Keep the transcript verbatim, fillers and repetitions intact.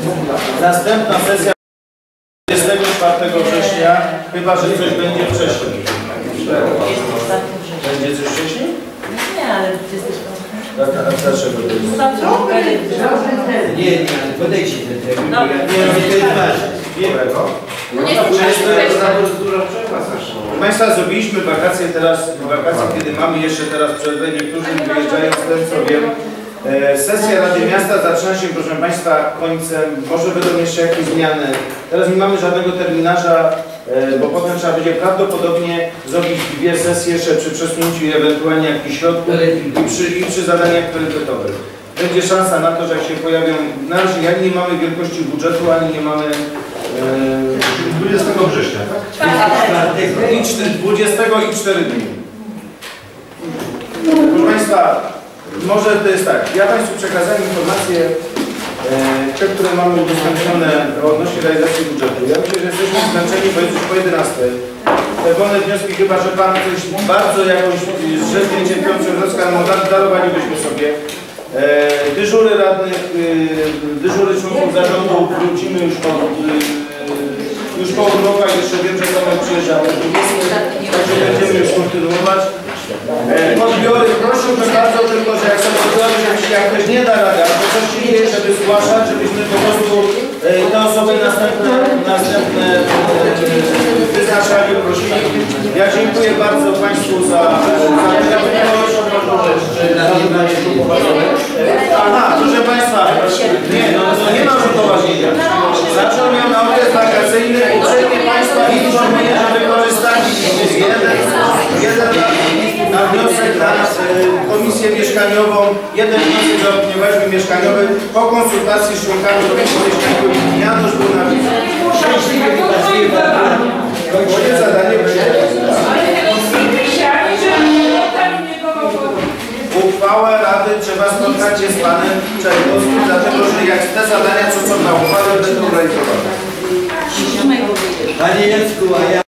Następna sesja dwudziestego czwartego września, chyba że coś będzie wcześniej. Będzie coś wcześniej? Nie, ale dwudziestego czwartego. A dlaczego to jest? Nie, nie, podejście ten termin. No, Nie, no to jest ważne. Wielego. No, Państwa, zrobiliśmy wakacje teraz, wakacje, kiedy mamy jeszcze teraz przerwę, niektórzy wyjeżdżają z tym, co wiem. E, sesja Rady Miasta zaczyna się, proszę Państwa, końcem, może będą jeszcze jakieś zmiany. Teraz nie mamy żadnego terminarza, e, bo potem trzeba będzie prawdopodobnie zrobić dwie sesje jeszcze przy przesunięciu i ewentualnie jakichś środków i przy, i przy zadaniach priorytetowych. Będzie szansa na to, że jak się pojawią, na razie ani nie mamy wielkości budżetu, ani nie mamy dwudziestego września, tak? dwudziestego i cztery dni. Proszę Państwa, może to jest tak, ja Państwu przekazałem informacje, e, te, które mamy udostępnione odnośnie realizacji budżetu. Ja myślę, że jesteśmy zmęczeni, bo jest już po jedenastej. Te wolne wnioski, chyba że Pan coś bardzo jakąś rzecz niecierpiącą wnioskę darowalibyśmy sobie. E, dyżury radnych, e, dyżury członków zarządu wrócimy już po, e, już po urlopach, jeszcze wiem, że Tomek przyjeżdża, także będziemy już kontynuować. E, odbiory, prosiłbym bardzo tylko, że jak są odbiory, żeby się jak ktoś nie da rady, albo coś się dzieje, żeby zgłaszać, żebyśmy po prostu e, te osoby następne, następne e, wyznaczali, prosili. Ja dziękuję bardzo Państwu za aktywność. Aha, proszę Państwa, nie, no, no nie ma już upoważnienia. Zaczął miał na okres wakacyjny, uprzejmie Państwa informuję, że wykorzystali jeden, jeden na wniosek na y, komisję mieszkaniową, jeden wniosek zaopiniowaliśmy mieszkaniowy po konsultacji z członkami komisji mieszkaniowej. Janusz był na wizycie. Szczęśliwie wydarzenie. Moje zadanie będzie. Uchwałę Rady trzeba spotkać się z Panem Czajkowskim, dlatego że jak te zadania, co są na uchwale, będą realizowane. Panie Jacku, a ja...